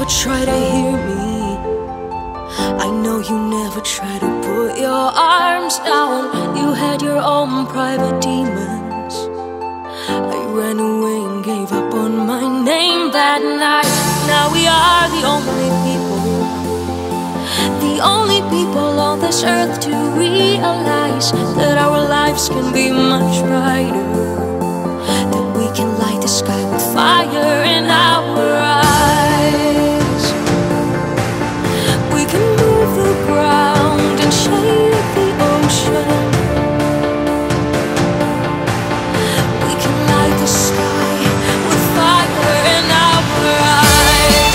try to hear me. I know you never try to put your arms down. You had your own private demons. I ran away and gave up on my name that night. Now we are the only people on this earth to realize that our lives can be much brighter, that we can light the sky with fire in our eyes. We can move the ground and shake the ocean. We can light the sky with fire in our eyes.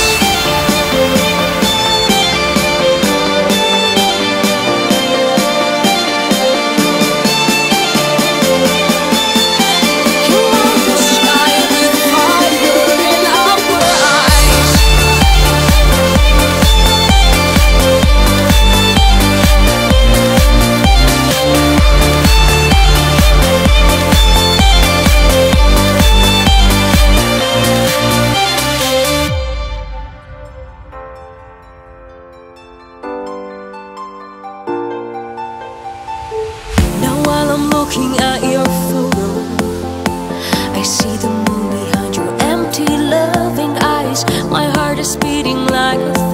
Looking at your photo, I see the moon behind your empty, loving eyes. My heart is beating like a